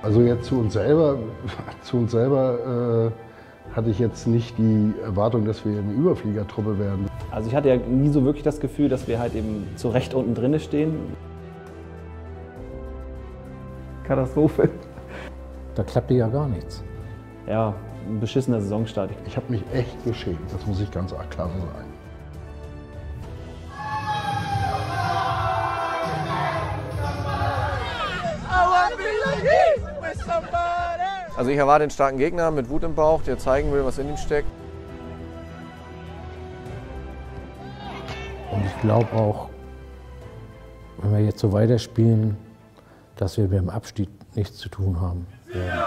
Also jetzt zu uns selber hatte ich jetzt nicht die Erwartung, dass wir eine Überfliegertruppe werden. Also ich hatte ja nie so wirklich das Gefühl, dass wir halt eben zu Recht unten drin stehen. Katastrophe. Da klappte ja gar nichts. Ja, ein beschissener Saisonstart. Ich habe mich echt geschämt, das muss ich ganz klar so sagen. Also ich erwarte einen starken Gegner mit Wut im Bauch, der zeigen will, was in ihm steckt. Und ich glaube auch, wenn wir jetzt so weiterspielen, dass wir mit dem Abstieg nichts zu tun haben werden.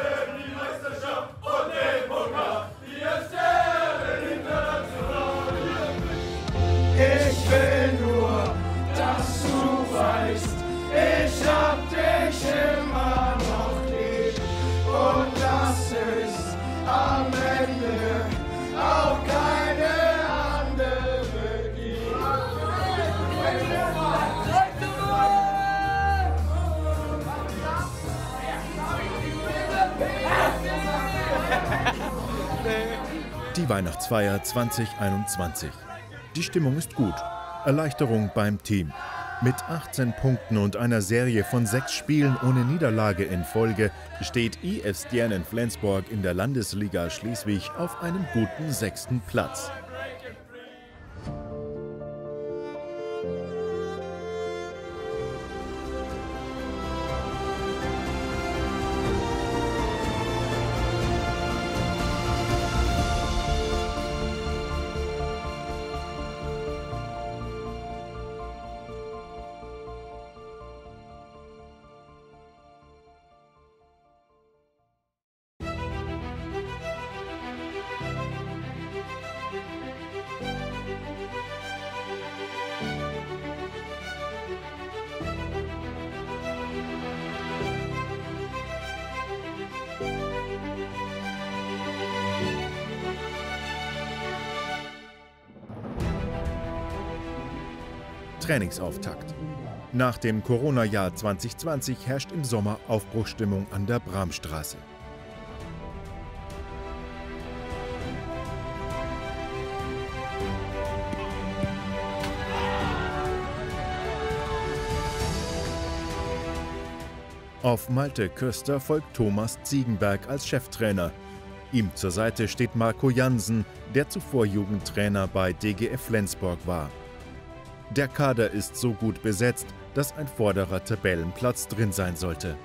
Ich will nur, dass du weißt, ich hab dich immer noch lieb. Und das ist am Ende auch keine andere gibt. Die Weihnachtsfeier 2021. Die Stimmung ist gut. Erleichterung beim Team. Mit 18 Punkten und einer Serie von 6 Spielen ohne Niederlage in Folge steht IF Stjernen Flensburg in der Landesliga Schleswig auf einem guten 6. Platz. Trainingsauftakt. Nach dem Corona-Jahr 2020 herrscht im Sommer Aufbruchsstimmung an der Bramstraße. Auf Malte Köster folgt Thomas Ziegenberg als Cheftrainer. Ihm zur Seite steht Marco Jansen, der zuvor Jugendtrainer bei DGF Flensburg war. Der Kader ist so gut besetzt, dass ein vorderer Tabellenplatz drin sein sollte.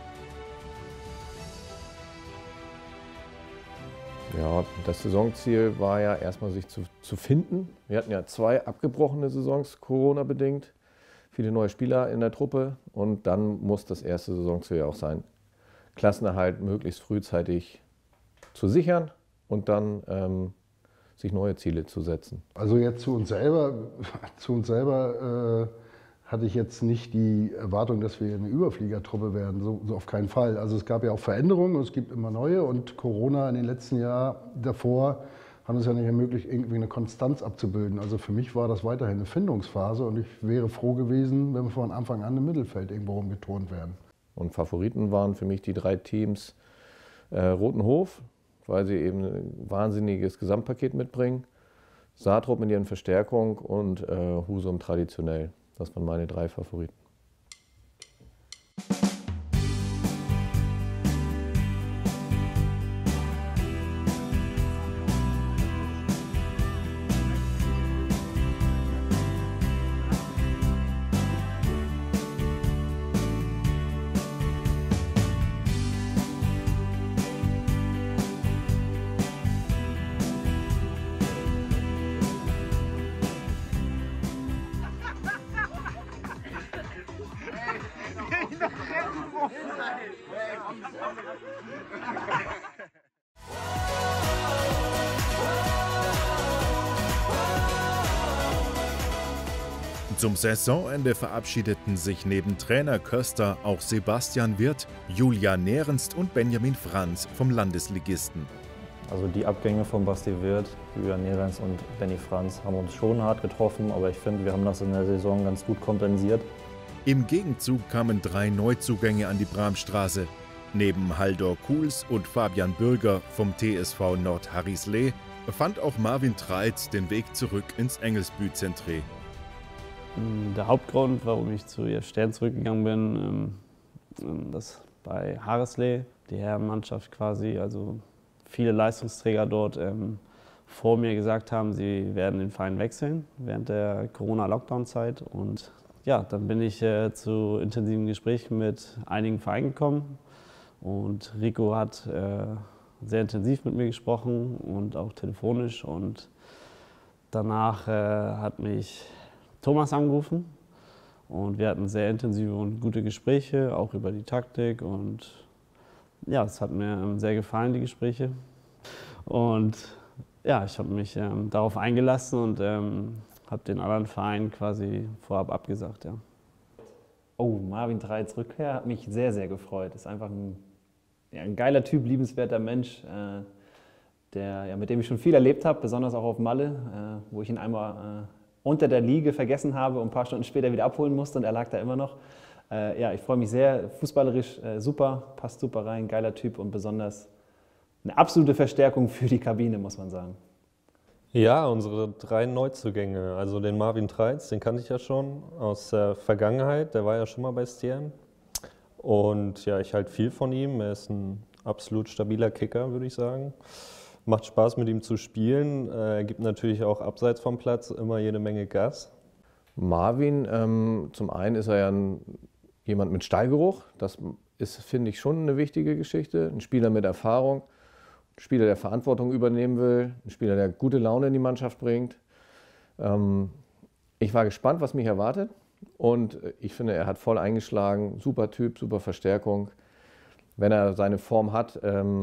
Ja, das Saisonziel war ja erstmal sich zu finden. Wir hatten ja 2 abgebrochene Saisons, Corona-bedingt. Viele neue Spieler in der Truppe und dann muss das erste Saisonziel ja auch sein, Klassenerhalt möglichst frühzeitig zu sichern und dann sich neue Ziele zu setzen. Also jetzt zu uns selber hatte ich jetzt nicht die Erwartung, dass wir eine Überfliegertruppe werden, so auf keinen Fall. Also es gab ja auch Veränderungen, es gibt immer neue und Corona in den letzten Jahren davor haben es ja nicht ermöglicht, irgendwie eine Konstanz abzubilden. Also für mich war das weiterhin eine Findungsphase und ich wäre froh gewesen, wenn wir von Anfang an im Mittelfeld irgendwo rumgeturnt wären. Und Favoriten waren für mich die 3 Teams Rotenhof, weil sie eben ein wahnsinniges Gesamtpaket mitbringen, Saatrup mit ihren Verstärkung und Husum traditionell. Das waren meine 3 Favoriten. Zum Saisonende verabschiedeten sich neben Trainer Köster auch Sebastian Wirth, Julian Nehrenst und Benjamin Franz vom Landesligisten. Also die Abgänge von Basti Wirth, Julian Nehrenst und Benny Franz haben uns schon hart getroffen, aber ich finde, wir haben das in der Saison ganz gut kompensiert. Im Gegenzug kamen 3 Neuzugänge an die Bramstraße. Neben Haldor Kuhls und Fabian Bürger vom TSV Nord-Harrislee fand auch Marvin Treitz den Weg zurück ins Engelsbü-Zentré. Der Hauptgrund, warum ich zu Stern zurückgegangen bin, das bei Harrislee, die Herrenmannschaft quasi, also viele Leistungsträger dort vor mir gesagt haben, sie werden den Verein wechseln während der Corona-Lockdown-Zeit. Und ja, dann bin ich zu intensiven Gesprächen mit einigen Vereinen gekommen. Und Rico hat sehr intensiv mit mir gesprochen und auch telefonisch. Und danach hat mich Thomas angerufen. Und wir hatten sehr intensive und gute Gespräche, auch über die Taktik. Und ja, es hat mir sehr gefallen, die Gespräche. Und ja, ich habe mich darauf eingelassen und habe den anderen Verein quasi vorab abgesagt. Ja. Oh, Marvin Treitz Rückkehr hat mich sehr, sehr gefreut. Ist einfach ein geiler Typ, liebenswerter Mensch, mit dem ich schon viel erlebt habe, besonders auch auf Malle, wo ich ihn einmal unter der Liege vergessen habe und ein paar Stunden später wieder abholen musste und er lag da immer noch. Ja, ich freue mich sehr, fußballerisch super, passt super rein, geiler Typ und besonders eine absolute Verstärkung für die Kabine, muss man sagen. Ja, unsere 3 Neuzugänge, also den Marvin Treitz, den kannte ich ja schon aus der Vergangenheit, der war ja schon mal bei Stern. Und ja, ich halte viel von ihm, er ist ein absolut stabiler Kicker, würde ich sagen. Macht Spaß mit ihm zu spielen, er gibt natürlich auch abseits vom Platz immer jede Menge Gas. Marvin, zum einen ist er ja jemand mit Stallgeruch, das ist, finde ich, schon eine wichtige Geschichte. Ein Spieler mit Erfahrung, ein Spieler, der Verantwortung übernehmen will, ein Spieler, der gute Laune in die Mannschaft bringt. Ich war gespannt, was mich erwartet und ich finde, er hat voll eingeschlagen, super Typ, super Verstärkung. Wenn er seine Form hat,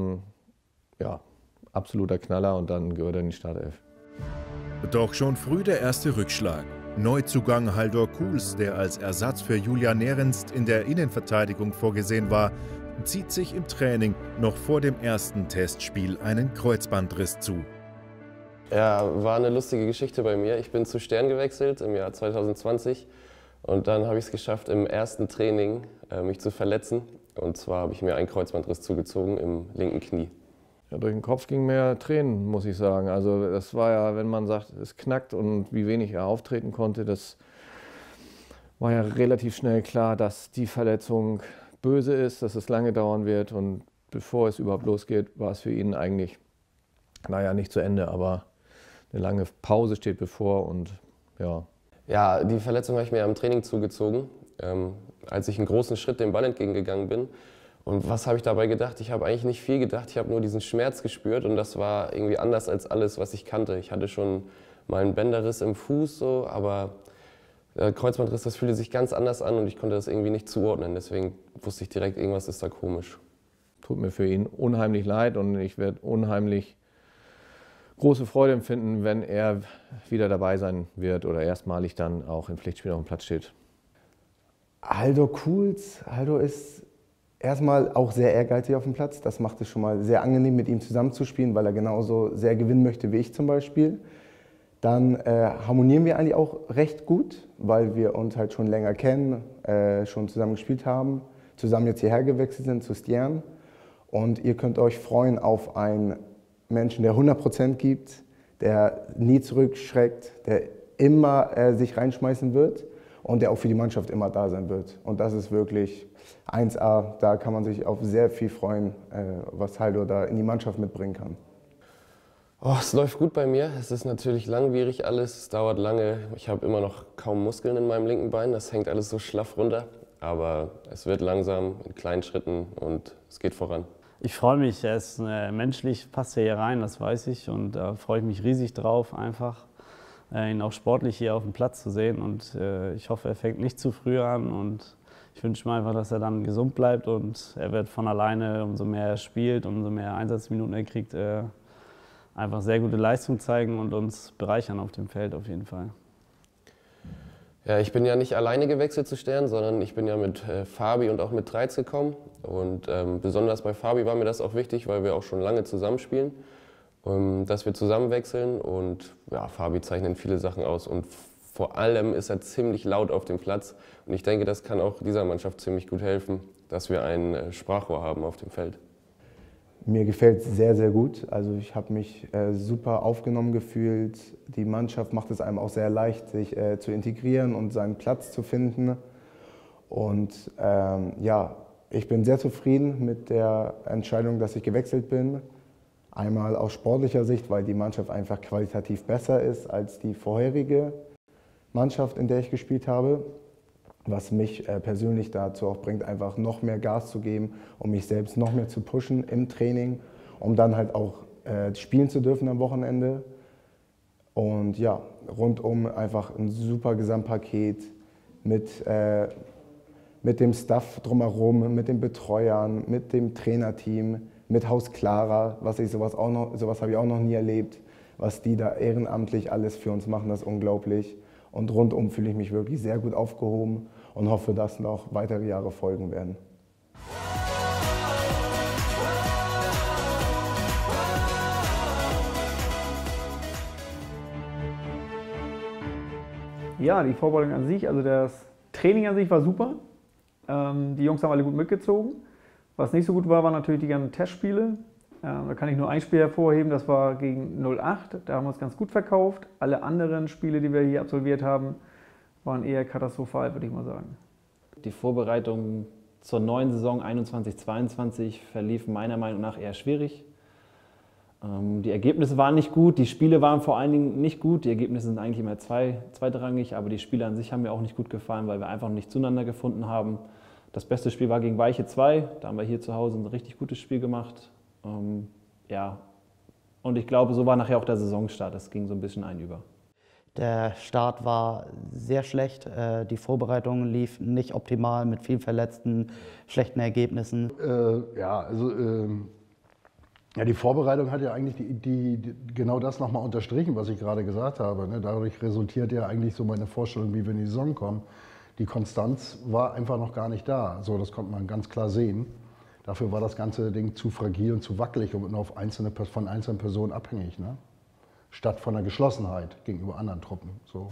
ja, absoluter Knaller und dann gehört er in die Startelf. Doch schon früh der erste Rückschlag. Neuzugang Haldor Kuhls, der als Ersatz für Julian Nerenst in der Innenverteidigung vorgesehen war, zieht sich im Training noch vor dem ersten Testspiel einen Kreuzbandriss zu. Ja, war eine lustige Geschichte bei mir. Ich bin zu Stern gewechselt im Jahr 2020 und dann habe ich es geschafft, im ersten Training mich zu verletzen. Und zwar habe ich mir einen Kreuzbandriss zugezogen im linken Knie. Ja, durch den Kopf ging mir Tränen, muss ich sagen. Also das war ja, wenn man sagt, es knackt und wie wenig er auftreten konnte, das war ja relativ schnell klar, dass die Verletzung böse ist, dass es lange dauern wird. Und bevor es überhaupt losgeht, war es für ihn eigentlich, naja, nicht zu Ende, aber eine lange Pause steht bevor und ja. Ja, die Verletzung habe ich mir im Training zugezogen, als ich einen großen Schritt dem Ball entgegengegangen bin. Und was habe ich dabei gedacht? Ich habe eigentlich nicht viel gedacht, ich habe nur diesen Schmerz gespürt und das war irgendwie anders als alles, was ich kannte. Ich hatte schon mal einen Bänderriss im Fuß, so, aber Kreuzbandriss, das fühlte sich ganz anders an und ich konnte das irgendwie nicht zuordnen. Deswegen wusste ich direkt, irgendwas ist da komisch. Tut mir für ihn unheimlich leid und ich werde unheimlich große Freude empfinden, wenn er wieder dabei sein wird oder erstmalig dann auch in Pflichtspielen auf dem Platz steht. Haldor Kuhls, Haldor ist erstmal auch sehr ehrgeizig auf dem Platz. Das macht es schon mal sehr angenehm, mit ihm zusammenzuspielen, weil er genauso sehr gewinnen möchte wie ich zum Beispiel. Dann harmonieren wir eigentlich auch recht gut, weil wir uns halt schon länger kennen, schon zusammen gespielt haben, zusammen jetzt hierher gewechselt sind zu Stern. Und ihr könnt euch freuen auf einen Menschen, der 100% gibt, der nie zurückschreckt, der immer sich reinschmeißen wird und der auch für die Mannschaft immer da sein wird. Und das ist wirklich 1A, da kann man sich auf sehr viel freuen, was Haldor da in die Mannschaft mitbringen kann. Oh, es läuft gut bei mir. Es ist natürlich langwierig alles, es dauert lange. Ich habe immer noch kaum Muskeln in meinem linken Bein, das hängt alles so schlaff runter. Aber es wird langsam, in kleinen Schritten und es geht voran. Ich freue mich, er ist menschlich, passt er hier rein, das weiß ich. Und da freue ich mich riesig drauf, einfach ihn auch sportlich hier auf dem Platz zu sehen. Und ich hoffe, er fängt nicht zu früh an. Und ich wünsche mir einfach, dass er dann gesund bleibt. Und er wird von alleine, umso mehr er spielt, umso mehr Einsatzminuten er kriegt, einfach sehr gute Leistung zeigen und uns bereichern auf dem Feld auf jeden Fall. Ja, ich bin ja nicht alleine gewechselt zu Stern, sondern ich bin ja mit Fabi und auch mit Treitz gekommen. Und besonders bei Fabi war mir das auch wichtig, weil wir auch schon lange zusammenspielen, dass wir zusammen wechseln. Und ja, Fabi zeichnet viele Sachen aus und vor allem ist er ziemlich laut auf dem Platz. Und ich denke, das kann auch dieser Mannschaft ziemlich gut helfen, dass wir ein Sprachrohr haben auf dem Feld. Mir gefällt es sehr, sehr gut. Also ich habe mich super aufgenommen gefühlt. Die Mannschaft macht es einem auch sehr leicht, sich zu integrieren und seinen Platz zu finden. Und ja, ich bin sehr zufrieden mit der Entscheidung, dass ich gewechselt bin. Einmal aus sportlicher Sicht, weil die Mannschaft einfach qualitativ besser ist als die vorherige Mannschaft, in der ich gespielt habe. Was mich persönlich dazu auch bringt, einfach noch mehr Gas zu geben, um mich selbst noch mehr zu pushen im Training, um dann halt auch spielen zu dürfen am Wochenende. Und ja, rundum einfach ein super Gesamtpaket mit dem Staff drumherum, mit den Betreuern, mit dem Trainerteam, mit Haus Clara, sowas habe ich auch noch nie erlebt. Was die da ehrenamtlich alles für uns machen, das ist unglaublich. Und rundum fühle ich mich wirklich sehr gut aufgehoben und hoffe, dass noch weitere Jahre folgen werden. Ja, die Vorbereitung an sich, also das Training an sich war super. Die Jungs haben alle gut mitgezogen. Was nicht so gut war, waren natürlich die ganzen Testspiele. Da kann ich nur ein Spiel hervorheben, das war gegen 08. Da haben wir uns ganz gut verkauft. Alle anderen Spiele, die wir hier absolviert haben, waren eher katastrophal, würde ich mal sagen. Die Vorbereitung zur neuen Saison 21/22 verlief meiner Meinung nach eher schwierig. Die Ergebnisse waren nicht gut, die Spiele waren vor allen Dingen nicht gut. Die Ergebnisse sind eigentlich immer zweitrangig, aber die Spiele an sich haben mir auch nicht gut gefallen, weil wir einfach nicht zueinander gefunden haben. Das beste Spiel war gegen Weiche 2, da haben wir hier zu Hause ein richtig gutes Spiel gemacht. Ja. Und ich glaube, so war nachher auch der Saisonstart, das ging so ein bisschen ein über. Der Start war sehr schlecht, die Vorbereitung lief nicht optimal mit vielen Verletzten, schlechten Ergebnissen. Die Vorbereitung hat ja eigentlich genau das nochmal unterstrichen, was ich gerade gesagt habe. Ne? Dadurch resultiert ja eigentlich so meine Vorstellung, wie wir in die Saison kommen. Die Konstanz war einfach noch gar nicht da. So, das konnte man ganz klar sehen. Dafür war das ganze Ding zu fragil und zu wackelig und nur von einzelnen Personen abhängig. Ne? Statt von der Geschlossenheit gegenüber anderen Truppen. So.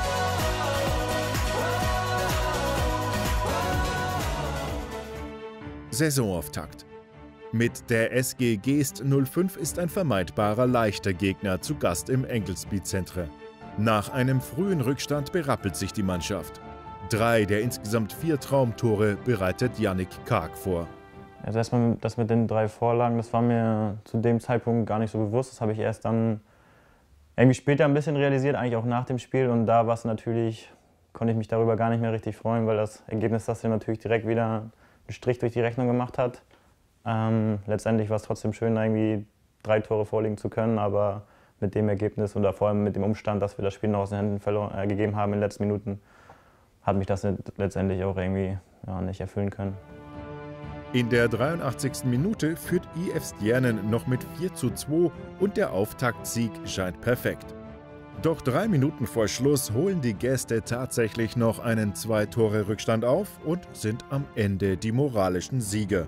Saisonauftakt. Mit der SG Geest 05 ist ein vermeidbarer leichter Gegner zu Gast im Engelsby Centre. Nach einem frühen Rückstand berappelt sich die Mannschaft. 3 der insgesamt 4 Traumtore bereitet Yannick Karg vor. Also erstmal das mit den 3 Vorlagen, das war mir zu dem Zeitpunkt gar nicht so bewusst. Das habe ich erst dann irgendwie später ein bisschen realisiert, eigentlich auch nach dem Spiel. Und da war es natürlich, konnte ich mich darüber gar nicht mehr richtig freuen, weil das Ergebnis das ja natürlich direkt wieder einen Strich durch die Rechnung gemacht hat. Letztendlich war es trotzdem schön, irgendwie 3 Tore vorlegen zu können, aber mit dem Ergebnis und vor allem mit dem Umstand, dass wir das Spiel noch aus den Händen gegeben haben in den letzten Minuten, hat mich das letztendlich auch irgendwie nicht erfüllen können. In der 83. Minute führt IF Stjernen noch mit 4:2 und der Auftaktsieg scheint perfekt. Doch 3 Minuten vor Schluss holen die Gäste tatsächlich noch einen 2-Tore-Rückstand auf und sind am Ende die moralischen Sieger.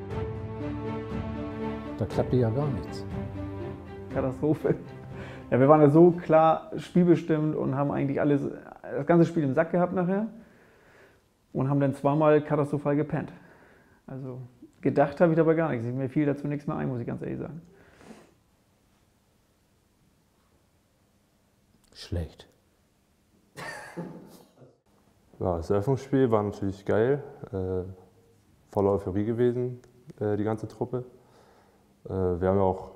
Da klappte ja gar nichts. Katastrophe. Ja, wir waren ja so klar spielbestimmt und haben eigentlich das ganze Spiel im Sack gehabt nachher und haben dann zweimal katastrophal gepennt. Also gedacht habe ich dabei gar nichts. Mir fiel dazu nichts mehr ein, muss ich ganz ehrlich sagen. Schlecht. Ja, das Eröffnungsspiel war natürlich geil. Voller Euphorie gewesen, die ganze Truppe. Wir haben auch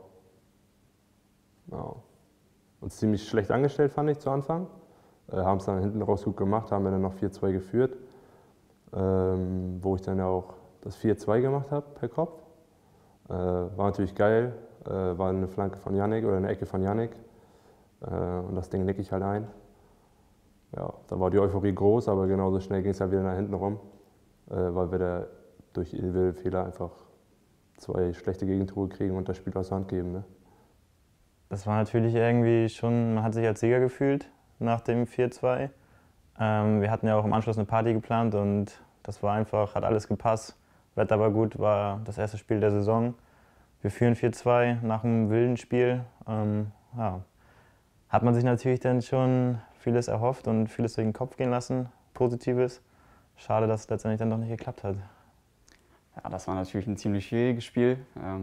uns ziemlich schlecht angestellt, fand ich, zu Anfang. Haben es dann hinten raus gut gemacht, haben wir dann noch 4:2 geführt, wo ich dann ja auch das 4:2 gemacht habe per Kopf. War natürlich geil, war eine Flanke von Yannick oder eine Ecke von Yannick und das Ding nicke ich halt ein. Ja, da war die Euphorie groß, aber genauso schnell ging es halt wieder nach hinten rum, weil wir da durch individuelle Fehler einfach 2 schlechte Gegentore kriegen und das Spiel aus der Hand geben. Ne? Das war natürlich irgendwie schon, man hat sich als Sieger gefühlt nach dem 4:2. Wir hatten ja auch im Anschluss eine Party geplant und das war einfach, hat alles gepasst. Wetter war gut, war das erste Spiel der Saison. Wir führen 4:2 nach einem wilden Spiel. Hat man sich natürlich dann schon vieles erhofft und vieles durch den Kopf gehen lassen, Positives. Schade, dass es letztendlich dann doch nicht geklappt hat. Ja, das war natürlich ein ziemlich schwieriges Spiel.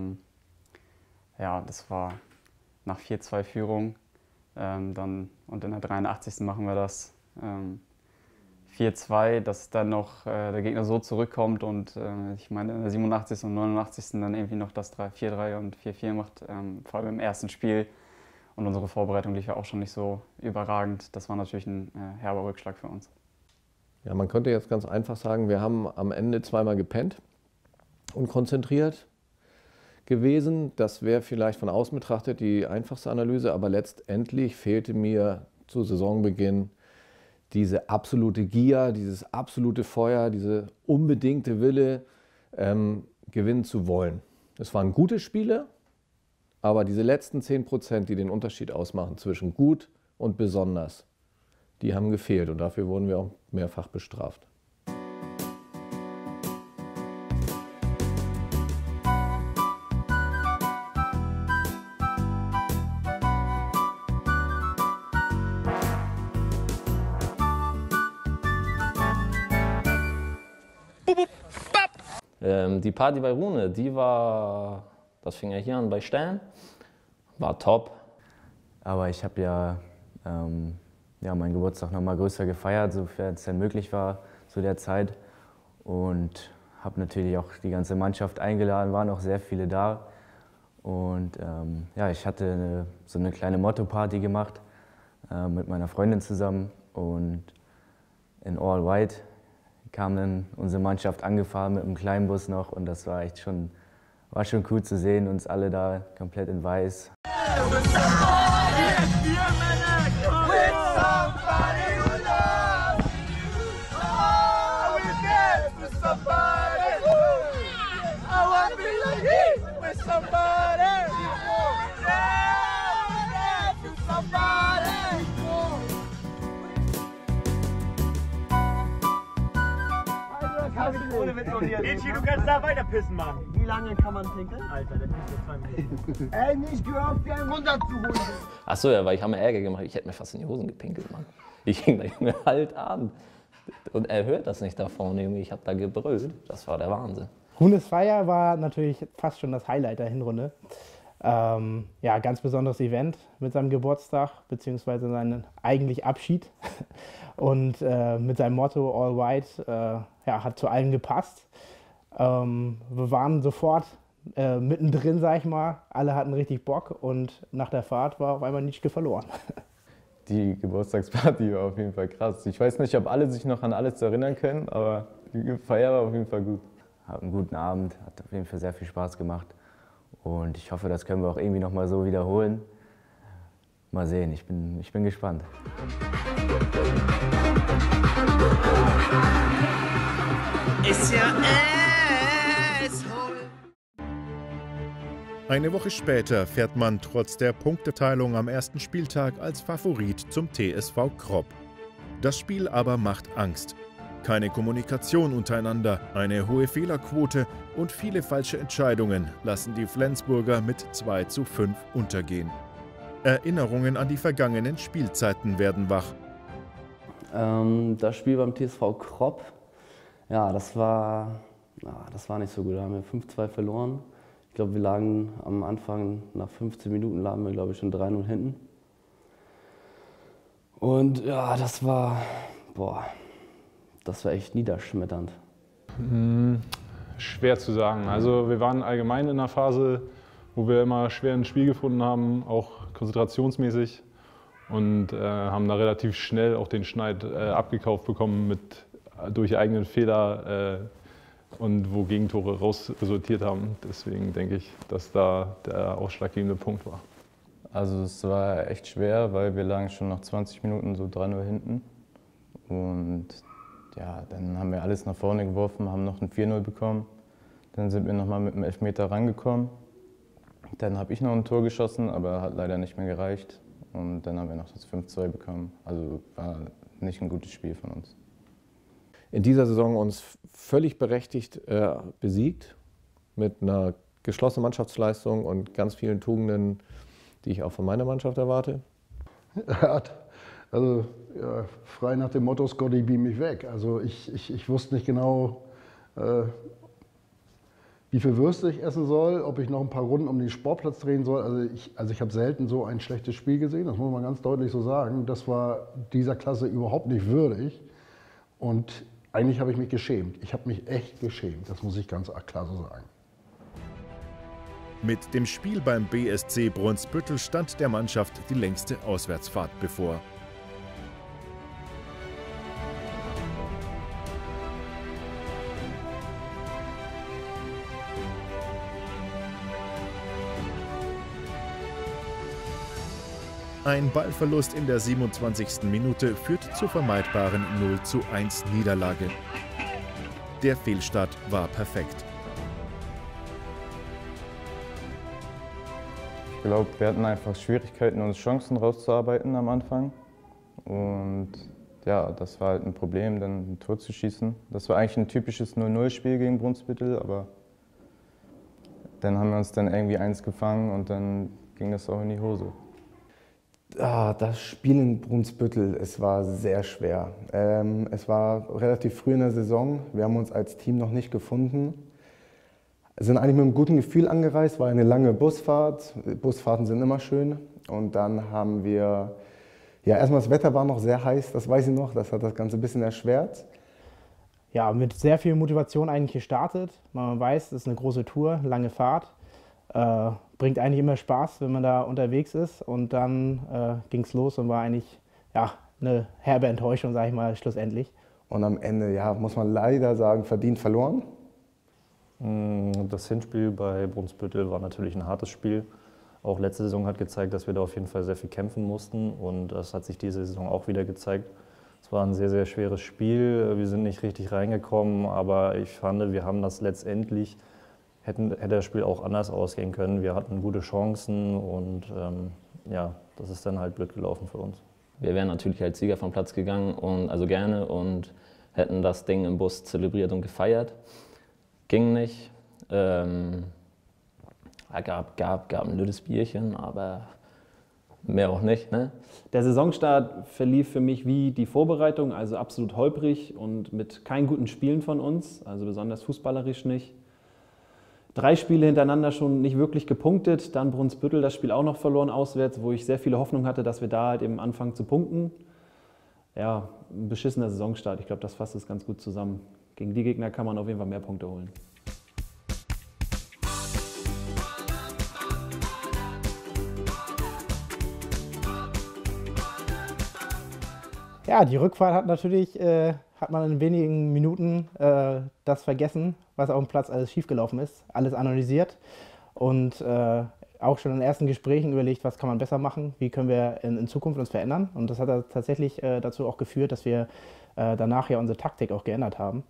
Ja, das war nach 4-2 Führung. Und in der 83. machen wir das 4-2, dass dann noch der Gegner so zurückkommt und ich meine in der 87. und 89. dann irgendwie noch das 4-3 und 4-4 macht, vor allem im ersten Spiel. Und unsere Vorbereitung lief ja auch schon nicht so überragend. Das war natürlich ein herber Rückschlag für uns. Ja, man könnte jetzt ganz einfach sagen, wir haben am Ende zweimal gepennt und konzentriert gewesen. Das wäre vielleicht von außen betrachtet die einfachste Analyse, aber letztendlich fehlte mir zu Saisonbeginn diese absolute Gier, dieses absolute Feuer, diese unbedingte Wille, gewinnen zu wollen. Es waren gute Spiele, aber diese letzten 10%, die den Unterschied ausmachen zwischen gut und besonders, die haben gefehlt und dafür wurden wir auch mehrfach bestraft. Die Party bei Rune, das fing ja hier an bei Stern, war top. Aber ich habe ja meinen Geburtstag noch mal größer gefeiert, sofern es denn möglich war zu der Zeit. Und habe natürlich auch die ganze Mannschaft eingeladen, waren auch sehr viele da. Und ich hatte so eine kleine Motto-Party gemacht mit meiner Freundin zusammen. Und in All White kam dann unsere Mannschaft angefahren mit einem kleinen Bus noch. Und das war echt schon cool zu sehen, uns alle da komplett in weiß. Ichi, du kannst da weiter pissen, Mann. Wie lange kann man pinkeln? Alter, der pisst nur 2 Minuten. Ey, nicht gehör auf, dir einen runterzuholen. Achso, ja, weil ich habe mir Ärger gemacht. Ich hätte mir fast in die Hosen gepinkelt, Mann. Ich hing da, Junge, halt an. Und er hört das nicht da vorne, Junge. Ich habe da gebrüllt. Das war der Wahnsinn. Runes Feier war natürlich fast schon das Highlight der Hinrunde. Ja, ganz besonderes Event mit seinem Geburtstag, beziehungsweise seinen eigentlich Abschied. Und mit seinem Motto All White hat zu allen gepasst. Wir waren sofort mittendrin, sag ich mal. Alle hatten richtig Bock und nach der Fahrt war auf einmal Nitschke verloren. Die Geburtstagsparty war auf jeden Fall krass. Ich weiß nicht, ob alle sich noch an alles erinnern können, aber die Feier war auf jeden Fall gut. Hat einen guten Abend, hat auf jeden Fall sehr viel Spaß gemacht. Und ich hoffe, das können wir auch irgendwie noch mal so wiederholen. Mal sehen, ich bin gespannt. Ist ja Eine Woche später fährt man trotz der Punkteteilung am ersten Spieltag als Favorit zum TSV Kropp. Das Spiel aber macht Angst. Keine Kommunikation untereinander, eine hohe Fehlerquote und viele falsche Entscheidungen lassen die Flensburger mit 2:5 untergehen. Erinnerungen an die vergangenen Spielzeiten werden wach. Das Spiel beim TSV Kropp, ja, das war nicht so gut. Da haben wir 5:2 verloren. Ich glaube, wir lagen am Anfang, nach 15 Minuten lagen wir, glaube ich, schon 3-0 hinten. Und ja, das war echt niederschmetternd. Schwer zu sagen. Also wir waren allgemein in einer Phase, wo wir immer schwer ins Spiel gefunden haben, auch konzentrationsmäßig. Und haben da relativ schnell auch den Schneid abgekauft bekommen durch eigenen Fehler und wo Gegentore raus resultiert haben. Deswegen denke ich, dass da der ausschlaggebende Punkt war. Also es war echt schwer, weil wir lagen schon nach 20 Minuten so 3-0 hinten. Und ja, dann haben wir alles nach vorne geworfen, haben noch ein 4-0 bekommen. Dann sind wir nochmal mit einem Elfmeter rangekommen. Dann habe ich noch ein Tor geschossen, aber hat leider nicht mehr gereicht. Und dann haben wir noch das 5-2 bekommen. Also war nicht ein gutes Spiel von uns. In dieser Saison uns völlig berechtigt besiegt, mit einer geschlossenen Mannschaftsleistung und ganz vielen Tugenden, die ich auch von meiner Mannschaft erwarte. Also ja, frei nach dem Motto, Scotty, beam mich weg. Also ich wusste nicht genau, wie viel Würste ich essen soll, ob ich noch ein paar Runden um den Sportplatz drehen soll. Also ich habe selten so ein schlechtes Spiel gesehen, das muss man ganz deutlich so sagen. Das war dieser Klasse überhaupt nicht würdig. Und eigentlich habe ich mich geschämt. Ich habe mich echt geschämt, das muss ich ganz klar so sagen. Mit dem Spiel beim BSC Brunsbüttel stand der Mannschaft die längste Auswärtsfahrt bevor. Ein Ballverlust in der 27. Minute führt zur vermeidbaren 0:1 Niederlage. Der Fehlstart war perfekt. Ich glaube, wir hatten einfach Schwierigkeiten, uns Chancen rauszuarbeiten am Anfang. Und ja, das war halt ein Problem, dann ein Tor zu schießen. Das war eigentlich ein typisches 0:0-Spiel gegen Brunsbüttel, aber dann haben wir uns dann irgendwie eins gefangen und dann ging das auch in die Hose. Das Spiel in Brunsbüttel, es war sehr schwer. Es war relativ früh in der Saison, wir haben uns als Team noch nicht gefunden. Sind eigentlich mit einem guten Gefühl angereist, war eine lange Busfahrt. Busfahrten sind immer schön. Und dann haben wir, ja erstmal das Wetter war noch sehr heiß, das weiß ich noch, das hat das Ganze ein bisschen erschwert. Ja, mit sehr viel Motivation eigentlich gestartet. Man weiß, es ist eine große Tour, lange Fahrt. Bringt eigentlich immer Spaß, wenn man da unterwegs ist. Und dann ging es los und war eigentlich ja, eine herbe Enttäuschung, sage ich mal, schlussendlich. Und am Ende, ja, muss man leider sagen, verdient verloren. Das Hinspiel bei Brunsbüttel war natürlich ein hartes Spiel. Auch letzte Saison hat gezeigt, dass wir da auf jeden Fall sehr viel kämpfen mussten. Und das hat sich diese Saison auch wieder gezeigt. Es war ein sehr, sehr schweres Spiel. Wir sind nicht richtig reingekommen, aber ich fand, wir haben das letztendlich hätte das Spiel auch anders ausgehen können. Wir hatten gute Chancen und ja, das ist dann halt blöd gelaufen für uns. Wir wären natürlich als Sieger vom Platz gegangen, also gerne, und hätten das Ding im Bus zelebriert und gefeiert. Ging nicht. Gab ein blödes Bierchen, aber mehr auch nicht. Ne? Der Saisonstart verlief für mich wie die Vorbereitung, also absolut holprig und mit keinen guten Spielen von uns, also besonders fußballerisch nicht. 3 Spiele hintereinander schon nicht wirklich gepunktet, dann Brunsbüttel das Spiel auch noch verloren auswärts, wo ich sehr viele Hoffnung hatte, dass wir da halt eben anfangen zu punkten. Ja, ein beschissener Saisonstart, ich glaube, das fasst es ganz gut zusammen. Gegen die Gegner kann man auf jeden Fall mehr Punkte holen. Ja, die Rückfahrt hat natürlich, hat man in wenigen Minuten das vergessen, was auf dem Platz alles schiefgelaufen ist, alles analysiert und auch schon in ersten Gesprächen überlegt, was kann man besser machen, wie können wir in Zukunft uns verändern. Und das hat tatsächlich dazu auch geführt, dass wir danach ja unsere Taktik auch geändert haben.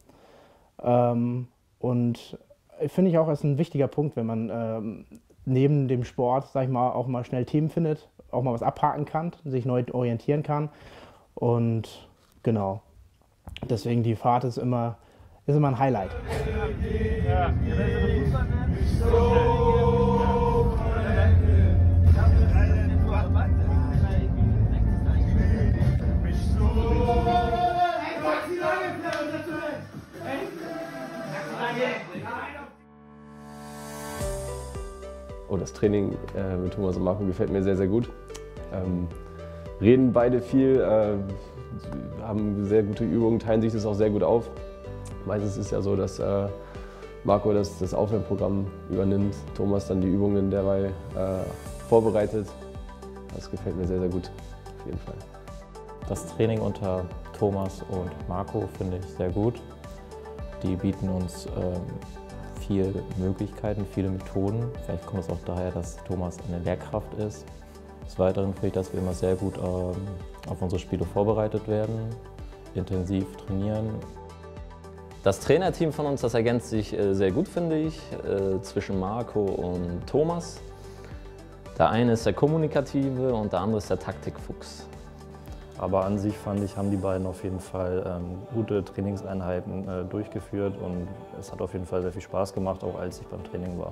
Und finde ich auch, ist ein wichtiger Punkt, wenn man neben dem Sport, sag ich mal, auch mal schnell Themen findet, auch mal was abhaken kann, sich neu orientieren kann. Und genau, deswegen die Fahrt ist immer ein Highlight. Ja. Oh, das Training mit Thomas und Marco gefällt mir sehr, sehr gut. Reden beide viel, haben sehr gute Übungen, teilen sich das auch sehr gut auf. Meistens ist es ja so, dass Marco das Aufwärmprogramm übernimmt, Thomas dann die Übungen derweil vorbereitet. Das gefällt mir sehr, sehr gut, auf jeden Fall. Das Training unter Thomas und Marco finde ich sehr gut. Die bieten uns viele Möglichkeiten, viele Methoden. Vielleicht kommt es auch daher, dass Thomas eine Lehrkraft ist. Des Weiteren finde ich, dass wir immer sehr gut auf unsere Spiele vorbereitet werden, intensiv trainieren. Das Trainerteam von uns, das ergänzt sich sehr gut, finde ich, zwischen Marco und Thomas. Der eine ist der Kommunikative und der andere ist der Taktikfuchs. Aber an sich fand ich, haben die beiden auf jeden Fall gute Trainingseinheiten durchgeführt und es hat auf jeden Fall sehr viel Spaß gemacht, auch als ich beim Training war.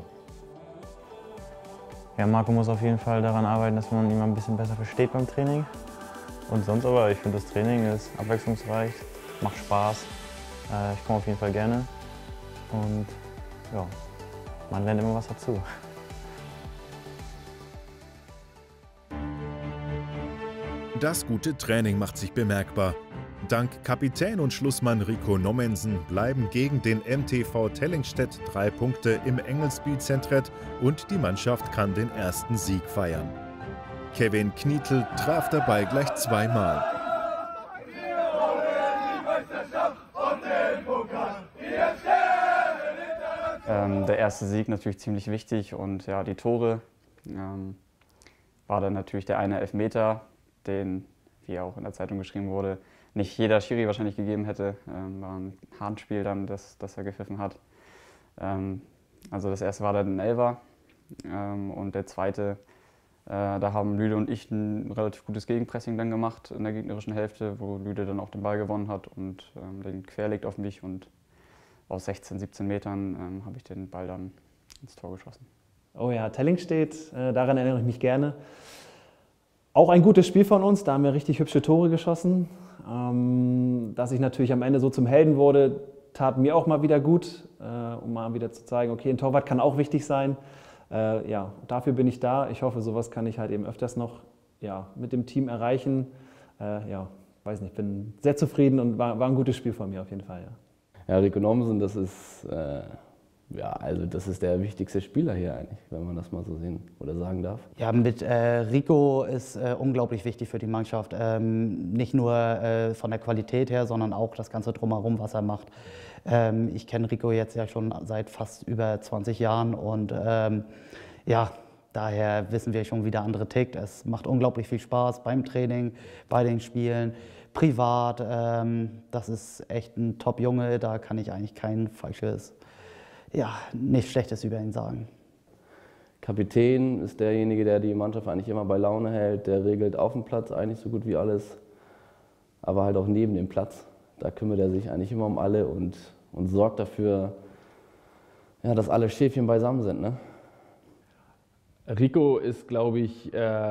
Ja, Marco muss auf jeden Fall daran arbeiten, dass man ihn ein bisschen besser versteht beim Training. Und sonst aber, ich finde das Training ist abwechslungsreich, macht Spaß. Ich komme auf jeden Fall gerne und ja, man lernt immer was dazu. Das gute Training macht sich bemerkbar. Dank Kapitän und Schlussmann Rico Nommensen bleiben gegen den MTV Tellingstedt 3 Punkte im Engelsby-Zentret und die Mannschaft kann den ersten Sieg feiern. Kevin Knietl traf dabei gleich zweimal. Der erste Sieg natürlich ziemlich wichtig und ja, die Tore war dann natürlich der eine Elfmeter, den, wie auch in der Zeitung geschrieben wurde, nicht jeder Schiri wahrscheinlich gegeben hätte. War ein Handspiel dann, das er gepfiffen hat. Also das erste war dann ein Elfer und der zweite, da haben Lüde und ich ein relativ gutes Gegenpressing dann gemacht in der gegnerischen Hälfte, wo Lüde dann auch den Ball gewonnen hat und den querlegt auf mich und aus 16, 17 Metern habe ich den Ball dann ins Tor geschossen. Oh ja, Tellingstedt, daran erinnere ich mich gerne. Auch ein gutes Spiel von uns, da haben wir richtig hübsche Tore geschossen. Dass ich natürlich am Ende so zum Helden wurde, tat mir auch mal wieder gut, um mal wieder zu zeigen, okay, ein Torwart kann auch wichtig sein. Ja, dafür bin ich da. Ich hoffe, sowas kann ich halt eben öfters noch mit dem Team erreichen. Ja, weiß nicht, bin sehr zufrieden und war ein gutes Spiel von mir auf jeden Fall. Ja. Ja, Rico Nommensen, das ist, das ist der wichtigste Spieler hier eigentlich, wenn man das mal so sehen oder sagen darf. Ja, mit Rico ist unglaublich wichtig für die Mannschaft. Nicht nur von der Qualität her, sondern auch das Ganze drumherum, was er macht. Ich kenne Rico jetzt ja schon seit fast über 20 Jahren und ja, daher wissen wir schon, wie der andere tickt. Es macht unglaublich viel Spaß beim Training, bei den Spielen. Privat, das ist echt ein Top-Junge, da kann ich eigentlich kein falsches, nichts Schlechtes über ihn sagen. Kapitän ist derjenige, der die Mannschaft eigentlich immer bei Laune hält, der regelt auf dem Platz eigentlich so gut wie alles, aber halt auch neben dem Platz. Da kümmert er sich eigentlich immer um alle und sorgt dafür, dass alle Schäfchen beisammen sind. Ne? Rico ist, glaube ich,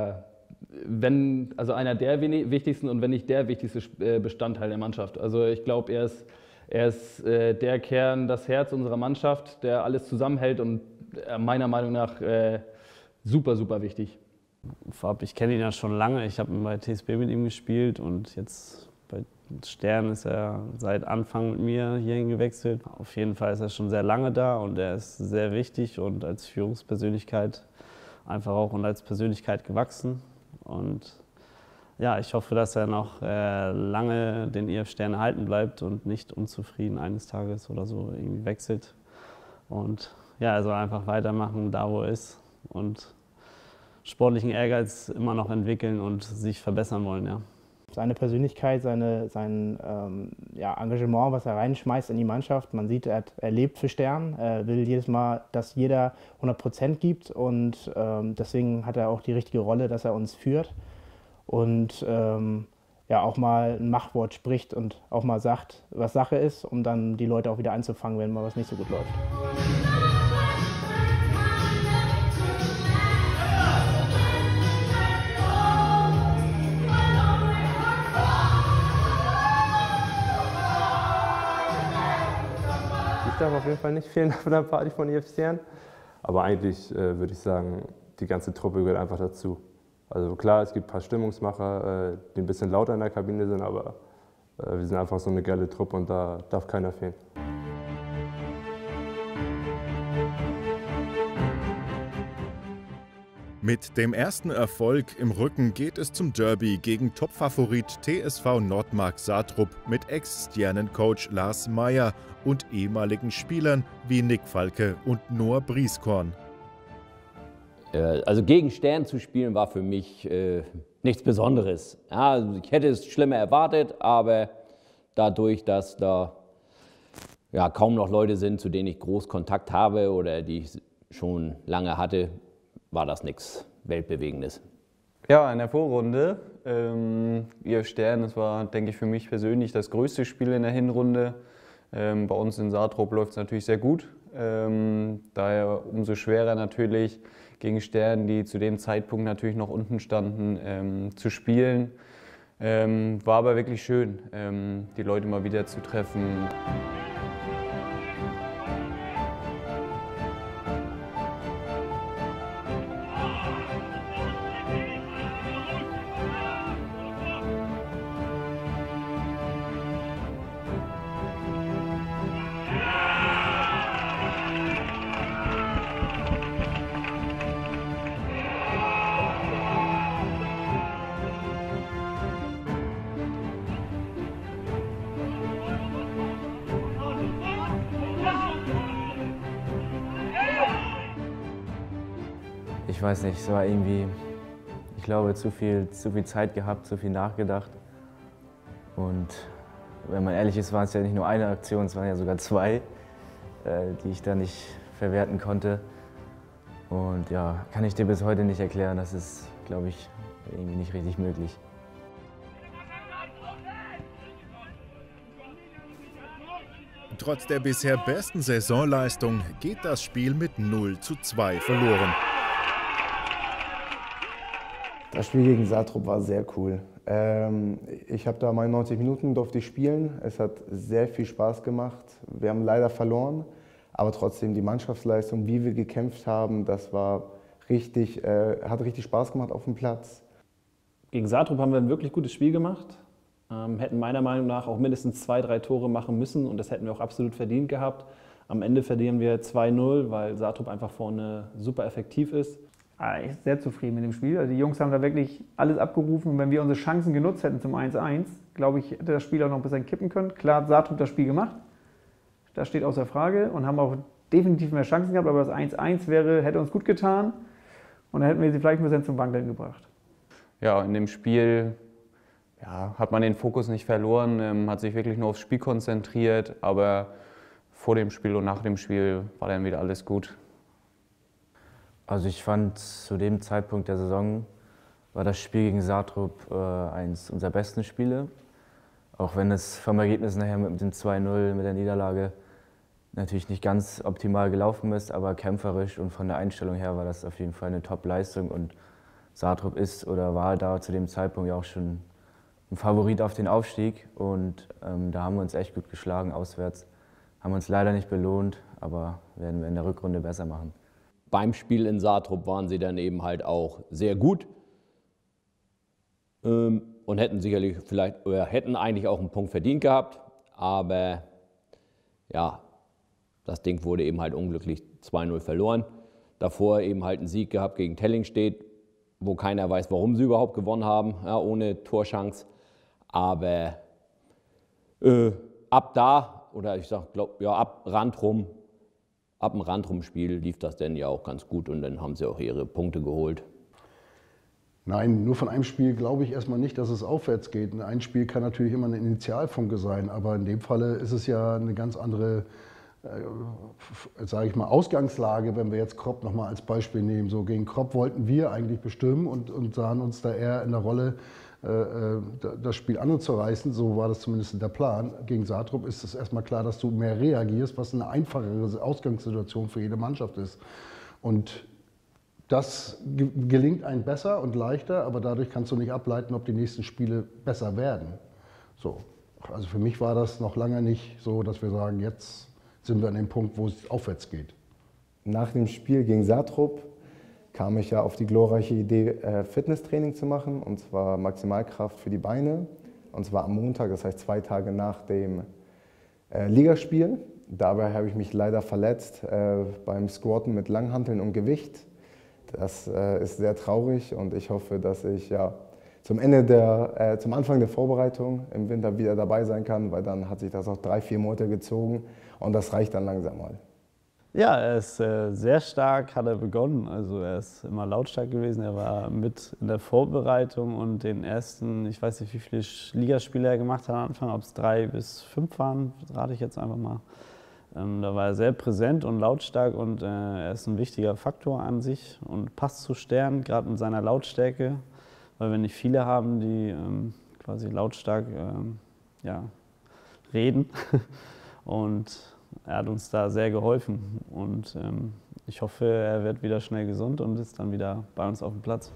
einer der wichtigsten und wenn nicht der wichtigste Bestandteil der Mannschaft. Also ich glaube, er ist der Kern, das Herz unserer Mannschaft, der alles zusammenhält und meiner Meinung nach super, super wichtig. Vorab, ich kenne ihn ja schon lange. Ich habe bei TSB mit ihm gespielt und jetzt bei Stern ist er seit Anfang mit mir hierhin gewechselt. Auf jeden Fall ist er schon sehr lange da und er ist sehr wichtig und als Führungspersönlichkeit einfach auch und als Persönlichkeit gewachsen. Und ja, ich hoffe, dass er noch lange den IF Stern erhalten bleibt und nicht unzufrieden eines Tages oder so irgendwie wechselt. Und ja, er soll einfach weitermachen, da wo er ist und sportlichen Ehrgeiz immer noch entwickeln und sich verbessern wollen. Ja. Seine Persönlichkeit, sein Engagement, was er reinschmeißt in die Mannschaft. Man sieht, er lebt für Stern, er will jedes Mal, dass jeder 100% gibt und deswegen hat er auch die richtige Rolle, dass er uns führt und auch mal ein Machtwort spricht und auch mal sagt, was Sache ist, um dann die Leute auch wieder einzufangen, wenn mal was nicht so gut läuft. Ich darf auf jeden Fall nicht fehlen auf der Party von IF Stern. Aber eigentlich würde ich sagen, die ganze Truppe gehört einfach dazu. Also klar, es gibt ein paar Stimmungsmacher, die ein bisschen lauter in der Kabine sind, aber wir sind einfach so eine geile Truppe und da darf keiner fehlen. Mit dem ersten Erfolg im Rücken geht es zum Derby gegen Topfavorit TSV Nordmark Saatrup mit Ex-Sternencoach Lars Meyer und ehemaligen Spielern wie Nick Falke und Noah Brieskorn. Also gegen Stern zu spielen war für mich nichts Besonderes. Ja, ich hätte es schlimmer erwartet, aber dadurch, dass da kaum noch Leute sind, zu denen ich groß Kontakt habe oder die ich schon lange hatte, war das nichts Weltbewegendes. Ja, in der Vorrunde, IF Stern, das war, denke ich, für mich persönlich das größte Spiel in der Hinrunde. Bei uns in Saatrup läuft es natürlich sehr gut. Daher umso schwerer natürlich gegen Stern, die zu dem Zeitpunkt natürlich noch unten standen, zu spielen. War aber wirklich schön, die Leute mal wieder zu treffen. ich weiß nicht, es war irgendwie, ich glaube, zu viel Zeit gehabt, zu viel nachgedacht. Und wenn man ehrlich ist, waren es ja nicht nur eine Aktion, es waren ja sogar zwei, die ich da nicht verwerten konnte. Und ja, kann ich dir bis heute nicht erklären, das ist, glaube ich, irgendwie nicht richtig möglich. Trotz der bisher besten Saisonleistung geht das Spiel mit 0:2 verloren. Das Spiel gegen Saathrop war sehr cool. Ich habe da meine 90 Minuten durfte ich spielen. Es hat sehr viel Spaß gemacht. Wir haben leider verloren, aber trotzdem die Mannschaftsleistung, wie wir gekämpft haben, das war richtig, hat richtig Spaß gemacht auf dem Platz. Gegen Saathrop haben wir ein wirklich gutes Spiel gemacht. Hätten meiner Meinung nach auch mindestens 2, 3 Tore machen müssen und das hätten wir auch absolut verdient gehabt. Am Ende verlieren wir 2:0, weil Saathrop einfach vorne super effektiv ist. Ich bin sehr zufrieden mit dem Spiel. Also die Jungs haben da wirklich alles abgerufen und wenn wir unsere Chancen genutzt hätten zum 1:1, glaube ich, hätte das Spiel auch noch ein bisschen kippen können. Klar hat Saathrop das Spiel gemacht, das steht außer Frage und haben auch definitiv mehr Chancen gehabt, aber das 1:1 hätte uns gut getan und dann hätten wir sie vielleicht ein bisschen zum Wankeln gebracht. Ja, in dem Spiel hat man den Fokus nicht verloren, hat sich wirklich nur aufs Spiel konzentriert, aber vor dem Spiel und nach dem Spiel war dann wieder alles gut. Also ich fand, zu dem Zeitpunkt der Saison war das Spiel gegen Saathrop eins unserer besten Spiele. Auch wenn es vom Ergebnis nachher mit dem 2:0, mit der Niederlage, natürlich nicht ganz optimal gelaufen ist, aber kämpferisch und von der Einstellung her war das auf jeden Fall eine Top-Leistung. Und Saathrop ist oder war da zu dem Zeitpunkt ja auch schon ein Favorit auf den Aufstieg. Und da haben wir uns echt gut geschlagen auswärts. Haben uns leider nicht belohnt, aber werden wir in der Rückrunde besser machen. Beim Spiel in Saathrop waren sie dann eben halt auch sehr gut und hätten sicherlich vielleicht oder hätten eigentlich auch einen Punkt verdient gehabt, aber ja, das Ding wurde eben halt unglücklich 2:0 verloren. Davor eben halt einen Sieg gehabt gegen Tellingstedt, wo keiner weiß, warum sie überhaupt gewonnen haben, ja, ohne Torchance. Aber ab da, oder ich sag, ab dem Randrum-Spiel lief das dann ja auch ganz gut und dann haben sie auch ihre Punkte geholt. Nein, nur von einem Spiel glaube ich erstmal nicht, dass es aufwärts geht. Ein Spiel kann natürlich immer eine Initialfunke sein, aber in dem Falle ist es ja eine ganz andere, sage ich mal, Ausgangslage, wenn wir jetzt Kropp nochmal als Beispiel nehmen. So gegen Kropp wollten wir eigentlich bestimmen und sahen uns da eher in der Rolle, das Spiel anzureißen. So war das zumindest der Plan. Gegen Saathrop ist es erstmal klar, dass du mehr reagierst, was eine einfachere Ausgangssituation für jede Mannschaft ist. Und das gelingt einem besser und leichter, aber dadurch kannst du nicht ableiten, ob die nächsten Spiele besser werden. So. Also für mich war das noch lange nicht so, dass wir sagen, jetzt sind wir an dem Punkt, wo es aufwärts geht. Nach dem Spiel gegen Saathrop kam ich ja auf die glorreiche Idee, Fitnesstraining zu machen, und zwar Maximalkraft für die Beine, und zwar am Montag, das heißt 2 Tage nach dem Ligaspiel. Dabei habe ich mich leider verletzt beim Squatten mit Langhanteln und Gewicht. Das ist sehr traurig und ich hoffe, dass ich zum Anfang der Vorbereitung im Winter wieder dabei sein kann, weil dann hat sich das auch 3, 4 Monate gezogen und das reicht dann langsam mal. Ja, er ist sehr stark, hat er begonnen. Also er ist immer lautstark gewesen. Er war mit in der Vorbereitung und den ersten, ich weiß nicht, wie viele Ligaspiele er gemacht hat am Anfang, ob es 3 bis 5 waren, rate ich jetzt einfach mal. Da war er sehr präsent und lautstark und er ist ein wichtiger Faktor an sich und passt zu Stern, gerade mit seiner Lautstärke, weil wir nicht viele haben, die quasi lautstark reden. Und er hat uns da sehr geholfen und ich hoffe, er wird wieder schnell gesund und ist dann wieder bei uns auf dem Platz.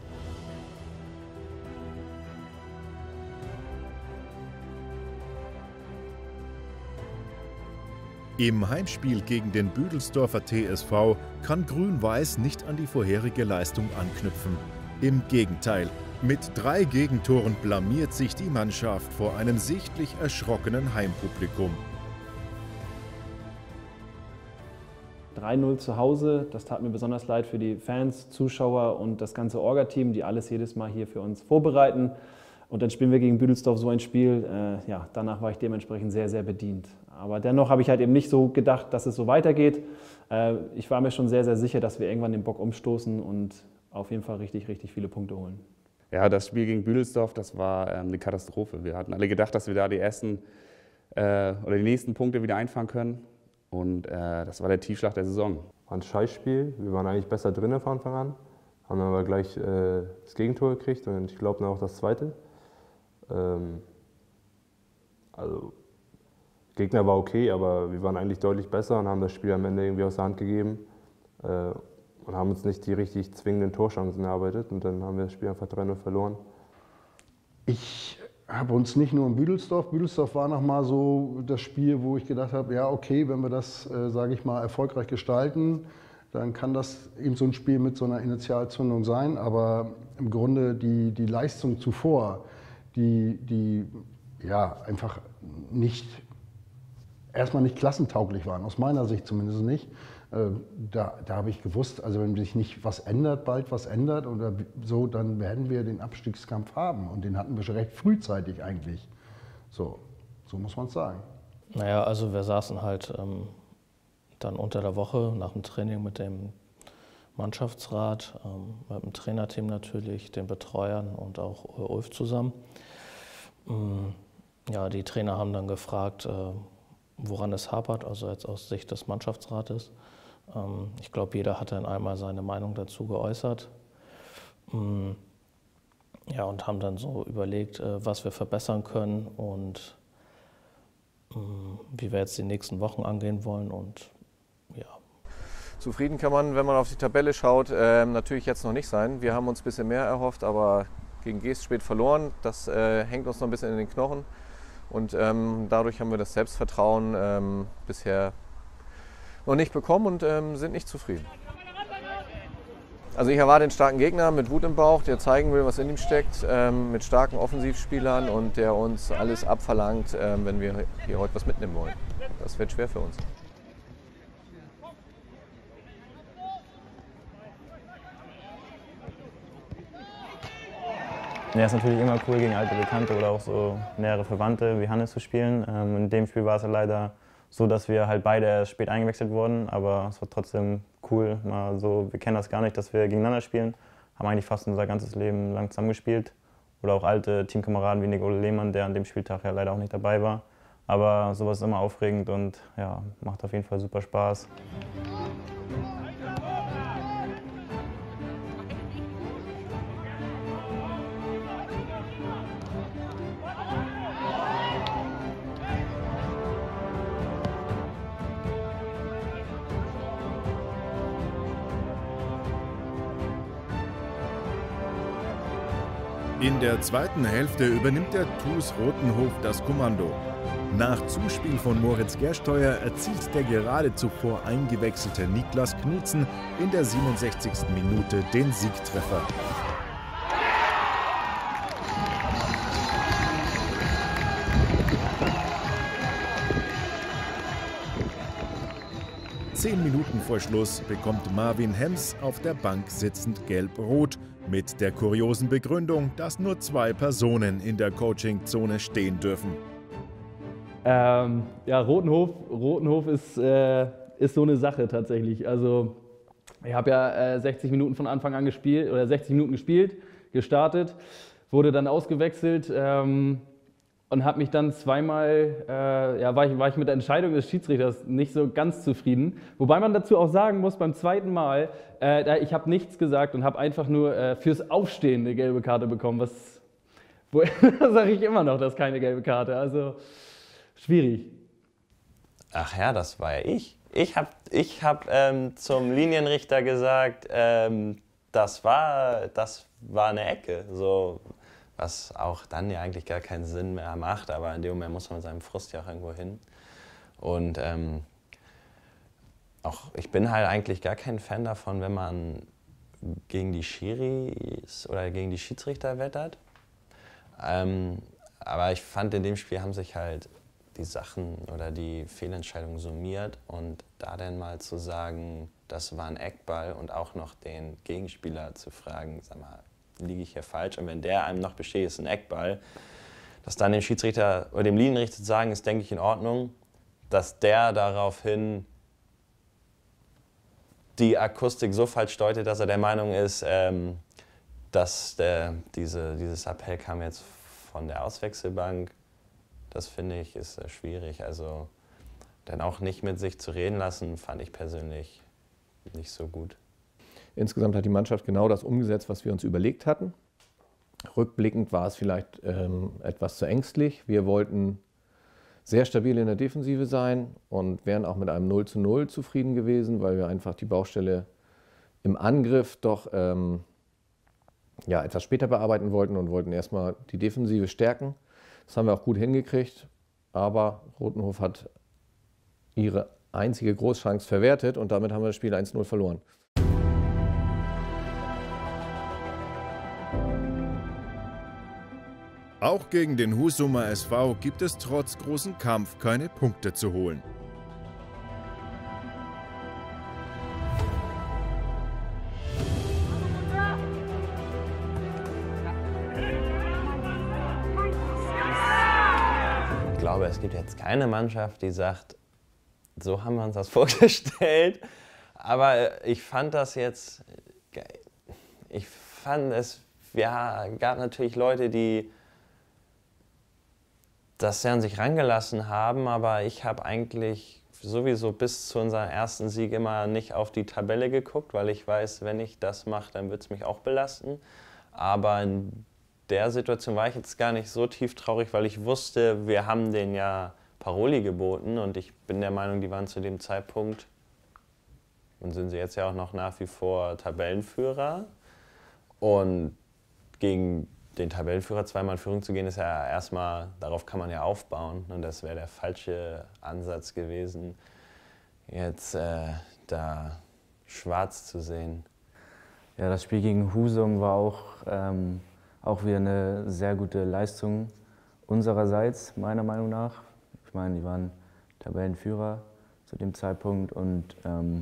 Im Heimspiel gegen den Büdelsdorfer TSV kann Grün-Weiß nicht an die vorherige Leistung anknüpfen. Im Gegenteil, mit 3 Gegentoren blamiert sich die Mannschaft vor einem sichtlich erschrockenen Heimpublikum. 3:0 zu Hause, das tat mir besonders leid für die Fans, Zuschauer und das ganze Orga-Team, die alles jedes Mal hier für uns vorbereiten. Und dann spielen wir gegen Büdelsdorf so ein Spiel. Danach war ich dementsprechend sehr, sehr bedient. Aber dennoch habe ich halt eben nicht so gedacht, dass es so weitergeht. Ich war mir schon sehr, sehr sicher, dass wir irgendwann den Bock umstoßen und auf jeden Fall richtig, richtig viele Punkte holen. Ja, das Spiel gegen Büdelsdorf, das war eine Katastrophe. Wir hatten alle gedacht, dass wir da die ersten oder die nächsten Punkte wieder einfangen können. Und das war der Tiefschlag der Saison. War ein Scheißspiel. Wir waren eigentlich besser drin von Anfang an. Haben aber gleich das Gegentor gekriegt und ich glaube dann auch das zweite. Also, Gegner war okay, aber wir waren eigentlich deutlich besser und haben das Spiel am Ende irgendwie aus der Hand gegeben. Und haben uns nicht die richtig zwingenden Torchancen erarbeitet und dann haben wir das Spiel einfach 3-0 verloren. Ich habe uns nicht nur in Büdelsdorf war nochmal so das Spiel, wo ich gedacht habe, ja okay, wenn wir das, sage ich mal, erfolgreich gestalten, dann kann das eben so ein Spiel mit so einer Initialzündung sein, aber im Grunde die Leistung zuvor, die ja einfach erstmal nicht klassentauglich waren, aus meiner Sicht zumindest nicht. Da habe ich gewusst, also wenn sich nicht bald was ändert oder so, dann werden wir den Abstiegskampf haben. Und den hatten wir schon recht frühzeitig eigentlich. So muss man es sagen. Naja, also wir saßen halt dann unter der Woche nach dem Training mit dem Mannschaftsrat, mit dem Trainerteam natürlich, den Betreuern und auch Ulf zusammen. Ja, die Trainer haben dann gefragt, woran es hapert, also jetzt aus Sicht des Mannschaftsrates. Ich glaube, jeder hat dann einmal seine Meinung dazu geäußert. Ja, und haben dann so überlegt, was wir verbessern können und wie wir jetzt die nächsten Wochen angehen wollen. Und ja. Zufrieden kann man, wenn man auf die Tabelle schaut, natürlich jetzt noch nicht sein. Wir haben uns ein bisschen mehr erhofft, aber gegen Geest spät verloren. Das hängt uns noch ein bisschen in den Knochen. Und dadurch haben wir das Selbstvertrauen bisher noch nicht bekommen und sind nicht zufrieden. Also ich erwarte einen starken Gegner mit Wut im Bauch, der zeigen will, was in ihm steckt, mit starken Offensivspielern und der uns alles abverlangt, wenn wir hier heute was mitnehmen wollen. Das wird schwer für uns. Ja, ist natürlich immer cool, gegen alte Bekannte oder auch so nähere Verwandte wie Hannes zu spielen. In dem Spiel war es ja leider so, dass wir halt beide erst spät eingewechselt wurden, aber es war trotzdem cool, mal so, wir kennen das gar nicht, dass wir gegeneinander spielen, haben eigentlich fast unser ganzes Leben lang zusammengespielt. Oder auch alte Teamkameraden wie Nicole Lehmann, der an dem Spieltag ja leider auch nicht dabei war. Aber sowas ist immer aufregend und ja, macht auf jeden Fall super Spaß. In der zweiten Hälfte übernimmt der TuS Rotenhof das Kommando. Nach Zuspiel von Moritz Gersteuer erzielt der gerade zuvor eingewechselte Niklas Knutzen in der 67. Minute den Siegtreffer. Zehn Minuten vor Schluss bekommt Marvin Hems auf der Bank sitzend gelb-rot mit der kuriosen Begründung, dass nur 2 Personen in der Coachingzone stehen dürfen. Ja, Rotenhof ist so eine Sache tatsächlich. Also ich habe ja 60 Minuten von Anfang an gespielt oder 60 Minuten gespielt, gestartet, wurde dann ausgewechselt und habe mich dann zweimal, war ich mit der Entscheidung des Schiedsrichters nicht so ganz zufrieden. Wobei man dazu auch sagen muss, beim zweiten Mal, ich habe nichts gesagt und habe einfach nur fürs Aufstehen eine gelbe Karte bekommen. Da sage ich immer noch, das ist keine gelbe Karte. Also schwierig. Ach ja, das war ja ich. Ich hab zum Linienrichter gesagt, das war eine Ecke. So, was auch dann ja eigentlich gar keinen Sinn mehr macht, aber in dem Moment muss man mit seinem Frust ja auch irgendwo hin. Und auch ich bin halt eigentlich gar kein Fan davon, wenn man gegen die Schiris oder gegen die Schiedsrichter wettert. Aber ich fand, in dem Spiel haben sich halt die Sachen oder die Fehlentscheidungen summiert und da dann mal zu sagen, das war ein Eckball und auch noch den Gegenspieler zu fragen, sag mal, liege ich hier falsch? Und wenn der einem noch besteht, ist ein Eckball, dass dann dem Schiedsrichter oder dem Linienrichter zu sagen, ist, denke ich, in Ordnung, dass der daraufhin die Akustik so falsch deutet, dass er der Meinung ist, dass dieses Appell kam jetzt von der Auswechselbank. Das finde ich ist schwierig. Also dann auch nicht mit sich zu reden lassen, fand ich persönlich nicht so gut. Insgesamt hat die Mannschaft genau das umgesetzt, was wir uns überlegt hatten. Rückblickend war es vielleicht etwas zu ängstlich. Wir wollten sehr stabil in der Defensive sein und wären auch mit einem 0:0 zufrieden gewesen, weil wir einfach die Baustelle im Angriff doch etwas später bearbeiten wollten und wollten erstmal die Defensive stärken. Das haben wir auch gut hingekriegt, aber Rothenhof hat ihre einzige Großchance verwertet und damit haben wir das Spiel 1:0 verloren. Auch gegen den Husumer SV gibt es trotz großem Kampf keine Punkte zu holen. Ich glaube, es gibt jetzt keine Mannschaft, die sagt, so haben wir uns das vorgestellt. Aber ich fand das jetzt, gab natürlich Leute, die das sehr an sich rangelassen haben, aber ich habe eigentlich sowieso bis zu unserem ersten Sieg immer nicht auf die Tabelle geguckt, weil ich weiß, wenn ich das mache, dann wird es mich auch belasten. Aber in der Situation war ich jetzt gar nicht so tief traurig, weil ich wusste, wir haben denen ja Paroli geboten und ich bin der Meinung, die waren zu dem Zeitpunkt und sind sie jetzt ja auch noch nach wie vor Tabellenführer. Und gegen den Tabellenführer zweimal in Führung zu gehen, ist ja erstmal, darauf kann man ja aufbauen. Und das wäre der falsche Ansatz gewesen, jetzt da schwarz zu sehen. Ja, das Spiel gegen Husum war auch wieder eine sehr gute Leistung unsererseits, meiner Meinung nach. Ich meine, die waren Tabellenführer zu dem Zeitpunkt und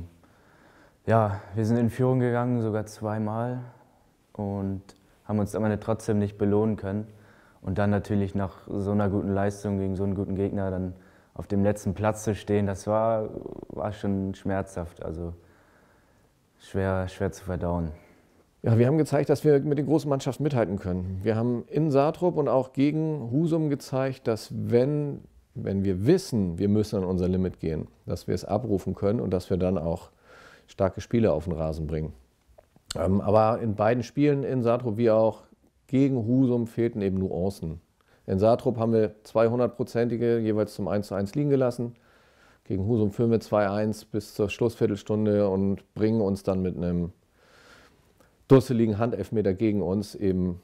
ja, wir sind in Führung gegangen, sogar zweimal und haben uns am Ende trotzdem nicht belohnen können. Und dann natürlich nach so einer guten Leistung gegen so einen guten Gegner dann auf dem letzten Platz zu stehen, das war schon schmerzhaft, also schwer zu verdauen. Ja, wir haben gezeigt, dass wir mit den großen Mannschaften mithalten können. Wir haben in Saathrop und auch gegen Husum gezeigt, dass wenn wir wissen, wir müssen an unser Limit gehen, dass wir es abrufen können und dass wir dann auch starke Spiele auf den Rasen bringen. Aber in beiden Spielen, in Saathrop wie auch gegen Husum, fehlten eben Nuancen. In Saathrop haben wir 200-prozentige jeweils zum 1:1 liegen gelassen. Gegen Husum führen wir 2:1 bis zur Schlussviertelstunde und bringen uns dann mit einem dusseligen Handelfmeter gegen uns eben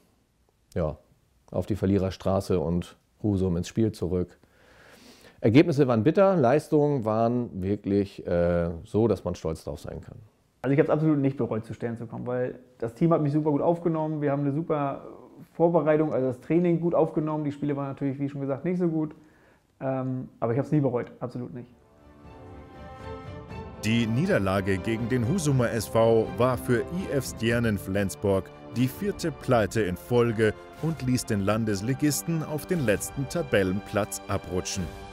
auf die Verliererstraße und Husum ins Spiel zurück. Ergebnisse waren bitter, Leistungen waren wirklich so, dass man stolz drauf sein kann. Also ich habe es absolut nicht bereut, zu Stern zu kommen, weil das Team hat mich super gut aufgenommen. Wir haben eine super Vorbereitung, also das Training gut aufgenommen. Die Spiele waren natürlich, wie schon gesagt, nicht so gut. Aber ich habe es nie bereut, absolut nicht. Die Niederlage gegen den Husumer SV war für IF Stjernen Flensburg die 4. Pleite in Folge und ließ den Landesligisten auf den letzten Tabellenplatz abrutschen.